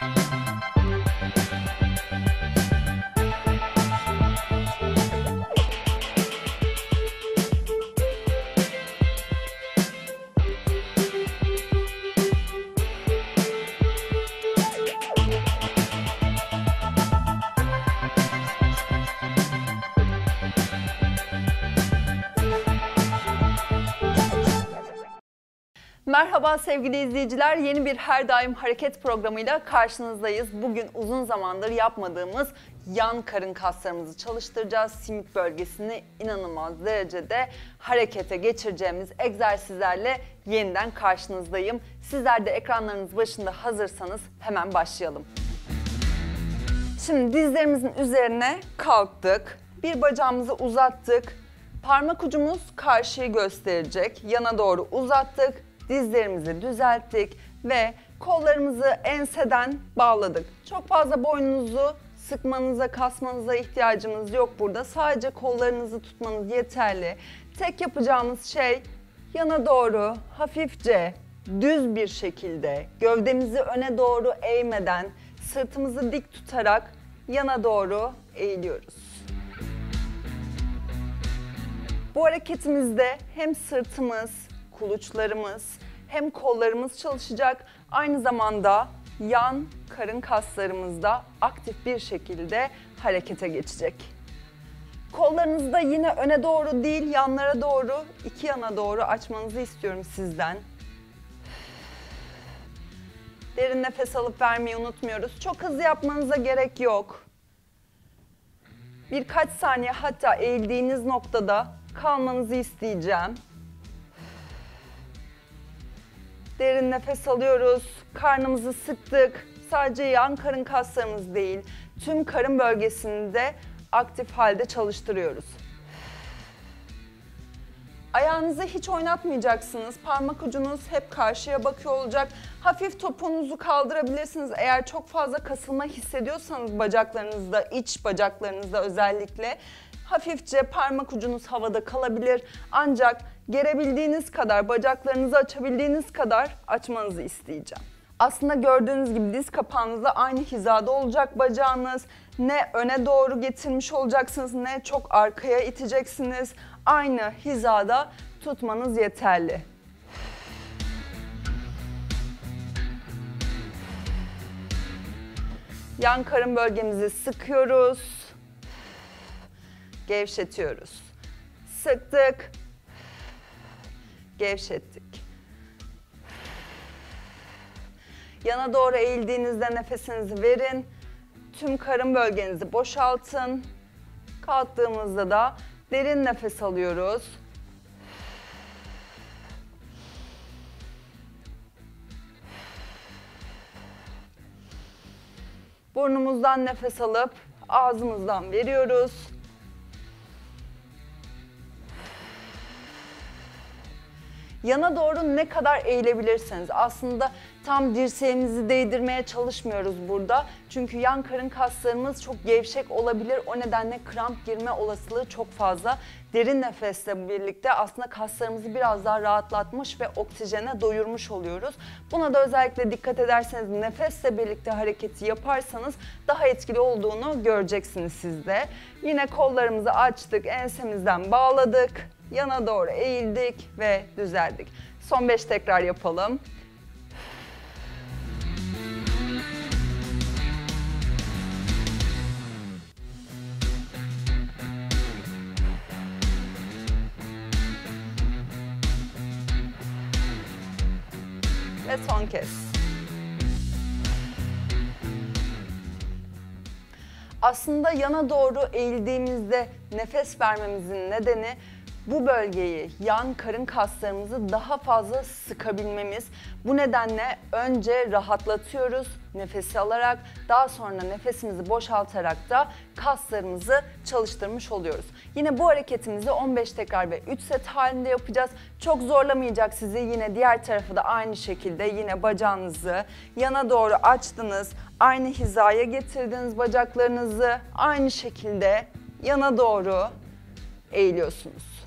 Merhaba sevgili izleyiciler, yeni bir Her Daim Hareket programıyla karşınızdayız. Bugün uzun zamandır yapmadığımız yan karın kaslarımızı çalıştıracağız. Simit bölgesini inanılmaz derecede harekete geçireceğimiz egzersizlerle yeniden karşınızdayım. Sizler de ekranlarınız başında hazırsanız hemen başlayalım. Şimdi dizlerimizin üzerine kalktık, bir bacağımızı uzattık, parmak ucumuz karşıyı gösterecek, yana doğru uzattık. Dizlerimizi düzelttik ve kollarımızı enseden bağladık. Çok fazla boynunuzu sıkmanıza, kasmanıza ihtiyacımız yok burada. Sadece kollarınızı tutmanız yeterli. Tek yapacağımız şey yana doğru hafifçe düz bir şekilde gövdemizi öne doğru eğmeden sırtımızı dik tutarak yana doğru eğiliyoruz. Bu hareketimizde hem sırtımız, kuluçlarımız hem kollarımız çalışacak. Aynı zamanda yan karın kaslarımız da aktif bir şekilde harekete geçecek. Kollarınızı da yine öne doğru değil, yanlara doğru, iki yana doğru açmanızı istiyorum sizden. Derin nefes alıp vermeyi unutmuyoruz. Çok hızlı yapmanıza gerek yok. Birkaç saniye hatta eğildiğiniz noktada kalmanızı isteyeceğim. Derin nefes alıyoruz, karnımızı sıktık. Sadece yan karın kaslarımız değil, tüm karın bölgesini de aktif halde çalıştırıyoruz. Ayağınızı hiç oynatmayacaksınız. Parmak ucunuz hep karşıya bakıyor olacak. Hafif topuğunuzu kaldırabilirsiniz. Eğer çok fazla kasılma hissediyorsanız bacaklarınızda, iç bacaklarınızda özellikle hafifçe parmak ucunuz havada kalabilir. Ancak gerebildiğiniz kadar, bacaklarınızı açabildiğiniz kadar açmanızı isteyeceğim. Aslında gördüğünüz gibi diz kapağınızla aynı hizada olacak bacağınız. Ne öne doğru getirmiş olacaksınız, ne çok arkaya iteceksiniz. Aynı hizada tutmanız yeterli. Yan karın bölgemizi sıkıyoruz. Gevşetiyoruz. Sıktık. Gevşettik. Yana doğru eğildiğinizde nefesinizi verin. Tüm karın bölgenizi boşaltın. Kalktığımızda da derin nefes alıyoruz. Burnumuzdan nefes alıp ağzımızdan veriyoruz. Yana doğru ne kadar eğilebilirseniz, aslında tam dirseğimizi değdirmeye çalışmıyoruz burada. Çünkü yan karın kaslarımız çok gevşek olabilir. O nedenle kramp girme olasılığı çok fazla. Derin nefesle birlikte aslında kaslarımızı biraz daha rahatlatmış ve oksijene doyurmuş oluyoruz. Buna da özellikle dikkat ederseniz, nefesle birlikte hareketi yaparsanız daha etkili olduğunu göreceksiniz siz de. Yine kollarımızı açtık, ensemizden bağladık. Yana doğru eğildik ve düzeldik. Son 5 tekrar yapalım. Ve son kez. Aslında yana doğru eğildiğimizde nefes vermemizin nedeni bu bölgeyi, yan karın kaslarımızı daha fazla sıkabilmemiz. Bu nedenle önce rahatlatıyoruz nefesi alarak, daha sonra nefesimizi boşaltarak da kaslarımızı çalıştırmış oluyoruz. Yine bu hareketimizi 15 tekrar ve 3 set halinde yapacağız. Çok zorlamayacak sizi. Yine diğer tarafı da aynı şekilde, yine bacağınızı yana doğru açtınız. Aynı hizaya getirdiniz bacaklarınızı. Aynı şekilde yana doğru eğiliyorsunuz.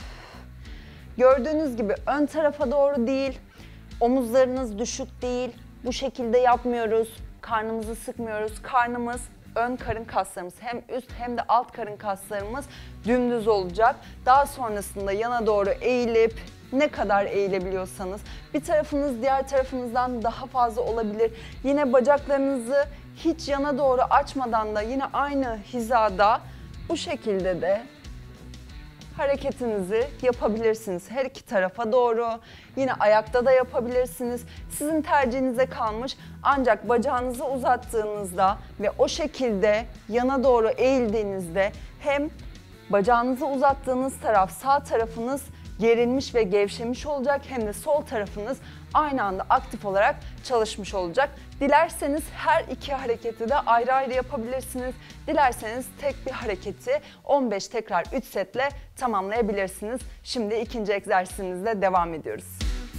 Gördüğünüz gibi ön tarafa doğru değil, omuzlarınız düşük değil, Bu şekilde yapmıyoruz. Karnımızı sıkmıyoruz. Karnımız, ön karın kaslarımız hem üst hem de alt karın kaslarımız dümdüz olacak. Daha sonrasında yana doğru eğilip ne kadar eğilebiliyorsanız bir tarafınız diğer tarafınızdan daha fazla olabilir. Yine bacaklarınızı hiç yana doğru açmadan da yine aynı hizada bu şekilde de hareketinizi yapabilirsiniz. Her iki tarafa doğru. Yine ayakta da yapabilirsiniz. Sizin tercihinize kalmış. Ancak bacağınızı uzattığınızda ve o şekilde yana doğru eğildiğinizde hem bacağınızı uzattığınız taraf, sağ tarafınız gerilmiş ve gevşemiş olacak, hem de sol tarafınız aynı anda aktif olarak çalışmış olacak. Dilerseniz her iki hareketi de ayrı ayrı yapabilirsiniz. Dilerseniz tek bir hareketi 15 tekrar 3 setle tamamlayabilirsiniz. Şimdi ikinci egzersizimizle devam ediyoruz.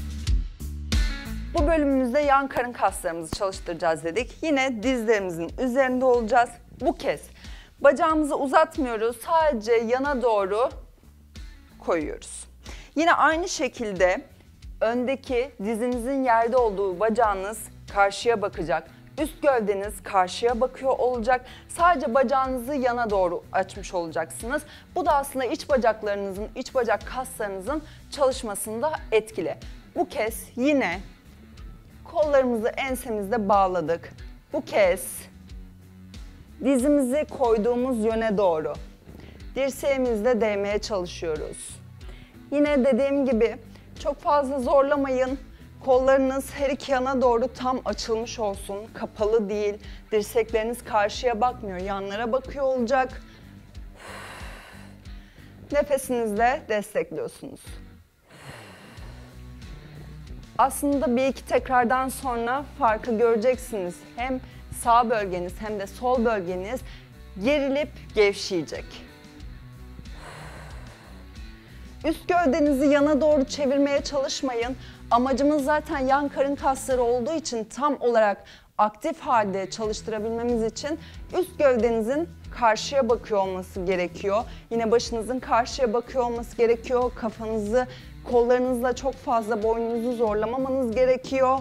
Bu bölümümüzde yan karın kaslarımızı çalıştıracağız dedik. Yine dizlerimizin üzerinde olacağız. Bu kez bacağımızı uzatmıyoruz. Sadece yana doğru koyuyoruz. Yine aynı şekilde öndeki dizinizin yerde olduğu bacağınız karşıya bakacak. Üst gövdeniz karşıya bakıyor olacak. Sadece bacağınızı yana doğru açmış olacaksınız. Bu da aslında iç bacaklarınızın, iç bacak kaslarınızın çalışmasında etkili. Bu kez yine kollarımızı ensemizde bağladık. Bu kez dizimizi koyduğumuz yöne doğru dirseğimizle değmeye çalışıyoruz. Yine dediğim gibi çok fazla zorlamayın. Kollarınız her iki yana doğru tam açılmış olsun. Kapalı değil. Dirsekleriniz karşıya bakmıyor. Yanlara bakıyor olacak. Nefesinizle destekliyorsunuz. Aslında bir iki tekrardan sonra farkı göreceksiniz. Hem sağ bölgeniz hem de sol bölgeniz gerilip gevşeyecek. Üst gövdenizi yana doğru çevirmeye çalışmayın. Amacımız zaten yan karın kasları olduğu için tam olarak aktif halde çalıştırabilmemiz için üst gövdenizin karşıya bakıyor olması gerekiyor. Yine başınızın karşıya bakıyor olması gerekiyor. Kafanızı kollarınızla çok fazla boynunuzu zorlamamanız gerekiyor.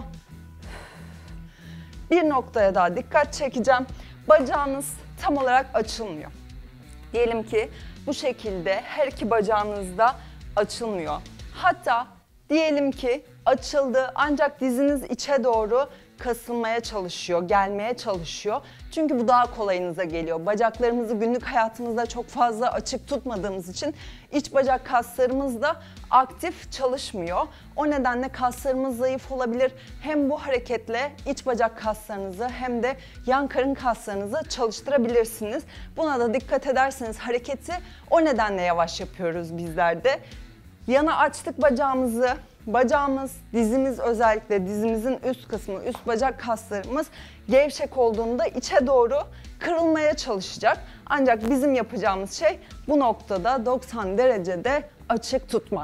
Bir noktaya daha dikkat çekeceğim. Bacağınız tam olarak açılmıyor. Diyelim ki bu şekilde her iki bacağınız da açılmıyor. Hatta diyelim ki açıldı ancak diziniz içe doğru kasılmaya çalışıyor, gelmeye çalışıyor. Çünkü bu daha kolayınıza geliyor. Bacaklarımızı günlük hayatımızda çok fazla açık tutmadığımız için iç bacak kaslarımız da aktif çalışmıyor. O nedenle kaslarımız zayıf olabilir. Hem bu hareketle iç bacak kaslarınızı hem de yan karın kaslarınızı çalıştırabilirsiniz. Buna da dikkat ederseniz hareketi o nedenle yavaş yapıyoruz bizler de. Yana açtık bacağımızı. Bacağımız, dizimiz özellikle dizimizin üst kısmı, üst bacak kaslarımız gevşek olduğunda içe doğru kırılmaya çalışacak. Ancak bizim yapacağımız şey bu noktada 90 derecede açık tutmak.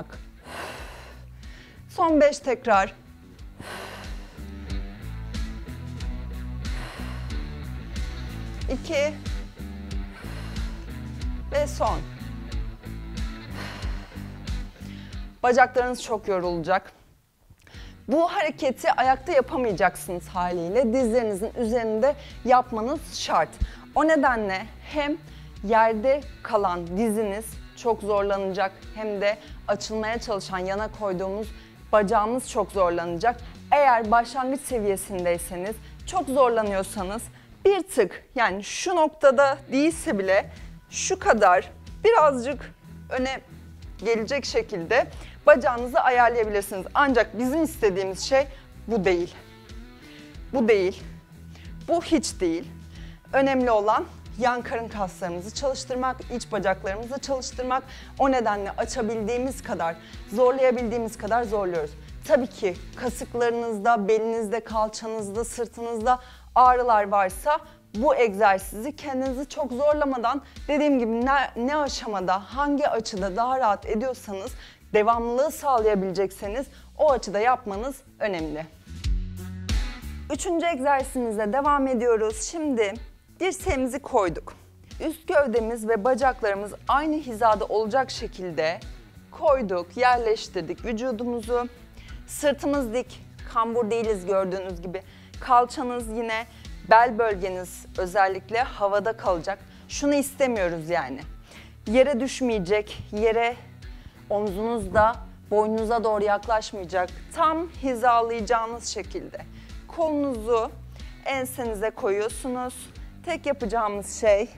Son 5 tekrar. İki ve son. Bacaklarınız çok yorulacak. Bu hareketi ayakta yapamayacaksınız haliyle. Dizlerinizin üzerinde yapmanız şart. O nedenle hem yerde kalan diziniz çok zorlanacak hem de açılmaya çalışan yana koyduğumuz bacağımız çok zorlanacak. Eğer başlangıç seviyesindeyseniz, çok zorlanıyorsanız bir tık, yani şu noktada değilse bile şu kadar birazcık öne gelecek şekilde bacağınızı ayarlayabilirsiniz. Ancak bizim istediğimiz şey bu değil. Bu değil. Bu hiç değil. Önemli olan yan karın kaslarımızı çalıştırmak, iç bacaklarımızı çalıştırmak. O nedenle açabildiğimiz kadar, zorlayabildiğimiz kadar zorluyoruz. Tabii ki kasıklarınızda, belinizde, kalçanızda, sırtınızda ağrılar varsa bu egzersizi kendinizi çok zorlamadan, dediğim gibi ne aşamada, hangi açıda daha rahat ediyorsanız, devamlılığı sağlayabilecekseniz o açıda yapmanız önemli. Üçüncü egzersizimize devam ediyoruz. Şimdi dirseğimizi koyduk. Üst gövdemiz ve bacaklarımız aynı hizada olacak şekilde koyduk, yerleştirdik vücudumuzu. Sırtımız dik, kambur değiliz gördüğünüz gibi. Kalçanız yine, bel bölgeniz özellikle havada kalacak. Şunu istemiyoruz yani. Yere düşmeyecek, yere omzunuz da boynunuza doğru yaklaşmayacak. Tam hizalayacağınız şekilde. Kolunuzu ensenize koyuyorsunuz. Tek yapacağımız şey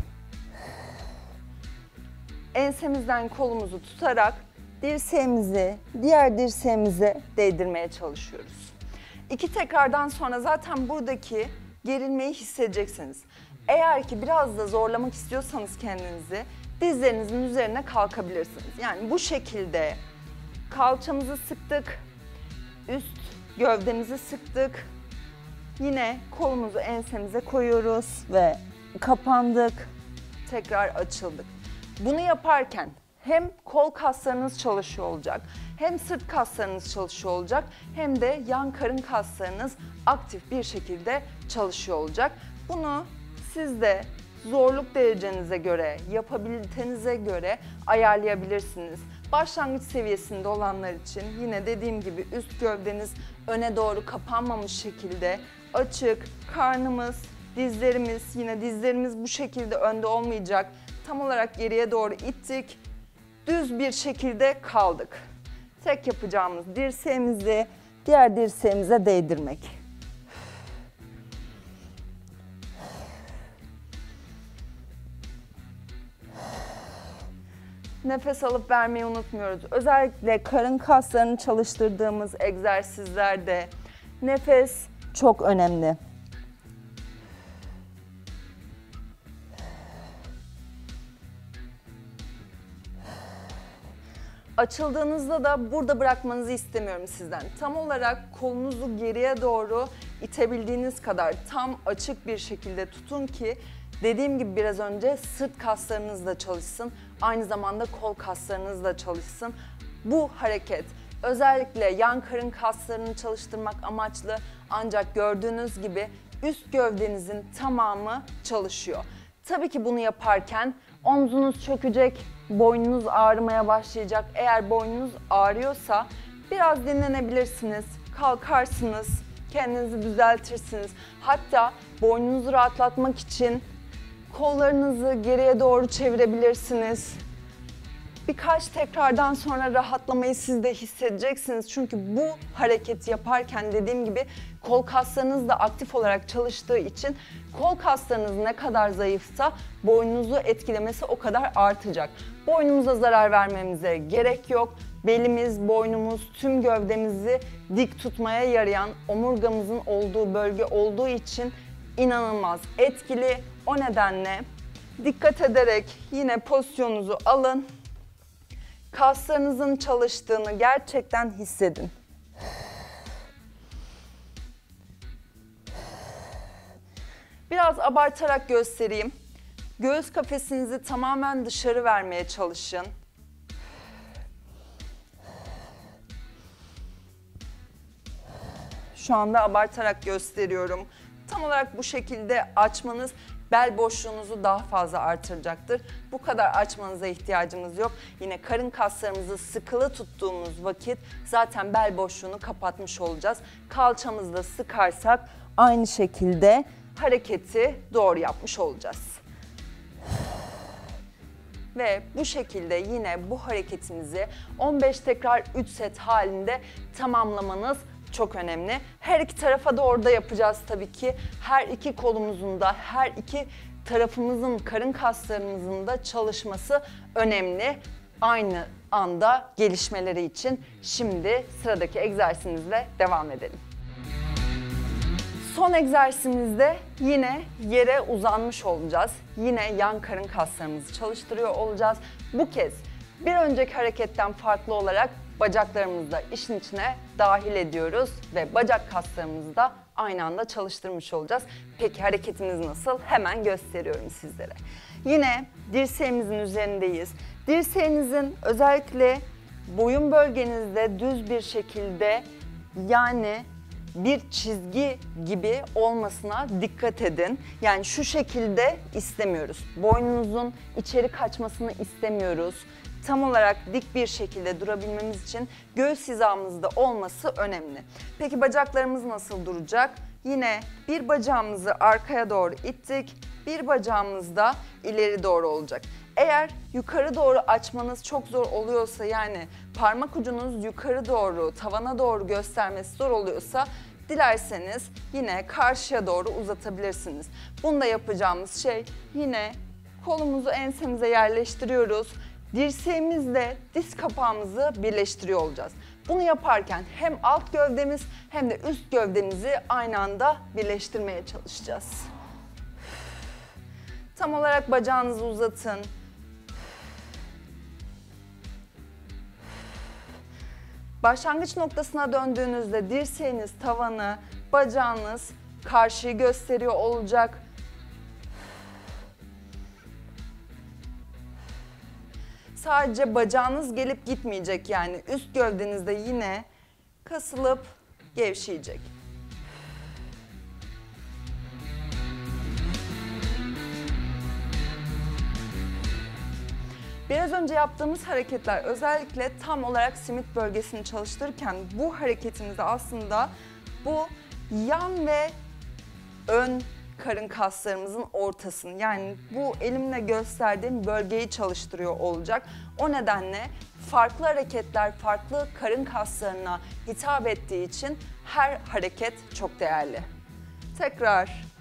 ensemizden kolumuzu tutarak dirseğimizi diğer dirseğimize değdirmeye çalışıyoruz. 2 tekrardan sonra zaten buradaki gerilmeyi hissedeceksiniz. Eğer ki biraz da zorlamak istiyorsanız kendinizi dizlerinizin üzerine kalkabilirsiniz. Yani bu şekilde kalçamızı sıktık, üst gövdemizi sıktık. Yine kolumuzu ensemize koyuyoruz ve kapandık. Tekrar açıldık. Bunu yaparken hem kol kaslarınız çalışıyor olacak, hem sırt kaslarınız çalışıyor olacak, hem de yan karın kaslarınız aktif bir şekilde çalışıyor olacak. Bunu siz de zorluk derecenize göre, yapabilitenize göre ayarlayabilirsiniz. Başlangıç seviyesinde olanlar için yine dediğim gibi üst gövdeniz öne doğru kapanmamış şekilde açık, karnımız, dizlerimiz, yine dizlerimiz bu şekilde önde olmayacak. Tam olarak geriye doğru ittik, düz bir şekilde kaldık. Tek yapacağımız dirseğimizi diğer dirseğimize değdirmek. Nefes alıp vermeyi unutmuyoruz. Özellikle karın kaslarını çalıştırdığımız egzersizlerde nefes çok önemli. Açıldığınızda da burada bırakmanızı istemiyorum sizden. Tam olarak kolunuzu geriye doğru itebildiğiniz kadar tam açık bir şekilde tutun ki dediğim gibi biraz önce sırt kaslarınız da çalışsın. Aynı zamanda kol kaslarınız da çalışsın. Bu hareket özellikle yan karın kaslarını çalıştırmak amaçlı, ancak gördüğünüz gibi üst gövdenizin tamamı çalışıyor. Tabii ki bunu yaparken omzunuz çökecek, boynunuz ağrımaya başlayacak. Eğer boynunuz ağrıyorsa biraz dinlenebilirsiniz, kalkarsınız, kendinizi düzeltirsiniz. Hatta boynunuzu rahatlatmak için kollarınızı geriye doğru çevirebilirsiniz. Birkaç tekrardan sonra rahatlamayı siz de hissedeceksiniz. Çünkü bu hareketi yaparken dediğim gibi kol kaslarınız da aktif olarak çalıştığı için kol kaslarınız ne kadar zayıfsa boynunuzu etkilemesi o kadar artacak. Boynumuza zarar vermemize gerek yok. Belimiz, boynumuz, tüm gövdemizi dik tutmaya yarayan omurgamızın olduğu bölge olduğu için inanılmaz etkili. O nedenle dikkat ederek yine pozisyonunuzu alın. Kaslarınızın çalıştığını gerçekten hissedin. Biraz abartarak göstereyim. Göğüs kafesinizi tamamen dışarı vermeye çalışın. Şu anda abartarak gösteriyorum. Tam olarak bu şekilde açmanız bel boşluğunuzu daha fazla artıracaktır. Bu kadar açmanıza ihtiyacımız yok. Yine karın kaslarımızı sıkılı tuttuğumuz vakit zaten bel boşluğunu kapatmış olacağız. Kalçamızı da sıkarsak aynı şekilde hareketi doğru yapmış olacağız. Ve bu şekilde yine bu hareketimizi 15 tekrar 3 set halinde tamamlamanız çok önemli. Her iki tarafa doğru da yapacağız tabii ki. Her iki kolumuzun da, her iki tarafımızın, karın kaslarımızın da çalışması önemli. Aynı anda gelişmeleri için. Şimdi sıradaki egzersizimizle devam edelim. Son egzersizimizde yine yere uzanmış olacağız. Yine yan karın kaslarımızı çalıştırıyor olacağız. Bu kez bir önceki hareketten farklı olarak bacaklarımızı da işin içine dahil ediyoruz ve bacak kaslarımızı da aynı anda çalıştırmış olacağız. Peki hareketimiz nasıl? Hemen gösteriyorum sizlere. Yine dirseğimizin üzerindeyiz. Dirseğinizin özellikle boyun bölgenizde düz bir şekilde, yani bir çizgi gibi olmasına dikkat edin. Yani şu şekilde istemiyoruz. Boynunuzun içeri kaçmasını istemiyoruz. Tam olarak dik bir şekilde durabilmemiz için göğüs hizamızda olması önemli. Peki bacaklarımız nasıl duracak? Yine bir bacağımızı arkaya doğru ittik, bir bacağımız da ileri doğru olacak. Eğer yukarı doğru açmanız çok zor oluyorsa, yani parmak ucunuz yukarı doğru, tavana doğru göstermesi zor oluyorsa, dilerseniz yine karşıya doğru uzatabilirsiniz. Bunda yapacağımız şey, yine kolumuzu ensemize yerleştiriyoruz. Dirseğimizle diz kapağımızı birleştiriyor olacağız. Bunu yaparken hem alt gövdemiz hem de üst gövdemizi aynı anda birleştirmeye çalışacağız. Tam olarak bacağınızı uzatın. Başlangıç noktasına döndüğünüzde dirseğiniz tavanı, bacağınız karşıyı gösteriyor olacak. Sadece bacağınız gelip gitmeyecek, yani üst gövdeniz de yine kasılıp gevşeyecek. Biraz önce yaptığımız hareketler özellikle tam olarak simit bölgesini çalıştırırken bu hareketimizde aslında bu yan ve ön karın kaslarımızın ortasını, yani bu elimle gösterdiğim bölgeyi çalıştırıyor olacak. O nedenle farklı hareketler farklı karın kaslarına hitap ettiği için her hareket çok değerli. Tekrar.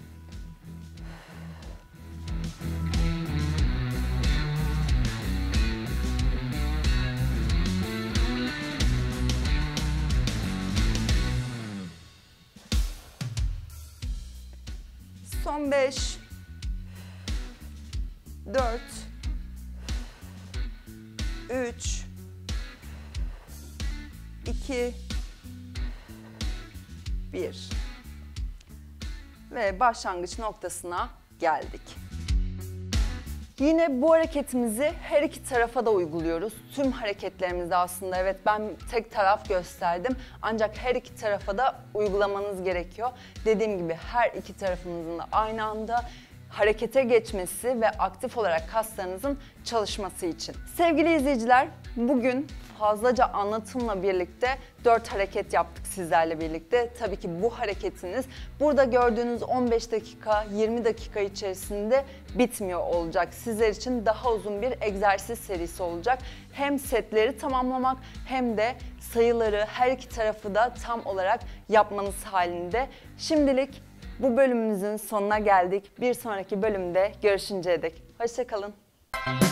Son 5, 4, 3, 2, 1 ve başlangıç noktasına geldik. Yine bu hareketimizi her iki tarafa da uyguluyoruz. Tüm hareketlerimizde aslında, evet, ben tek taraf gösterdim ancak her iki tarafa da uygulamanız gerekiyor. Dediğim gibi her iki tarafınızın da aynı anda harekete geçmesi ve aktif olarak kaslarınızın çalışması için. Sevgili izleyiciler, bugün fazlaca anlatımla birlikte 4 hareket yaptık sizlerle birlikte. Tabii ki bu hareketiniz burada gördüğünüz 15 dakika, 20 dakika içerisinde bitmiyor olacak. Sizler için daha uzun bir egzersiz serisi olacak. Hem setleri tamamlamak hem de sayıları her iki tarafı da tam olarak yapmanız halinde. Şimdilik bu bölümümüzün sonuna geldik. Bir sonraki bölümde görüşünceye dek hoşça kalın.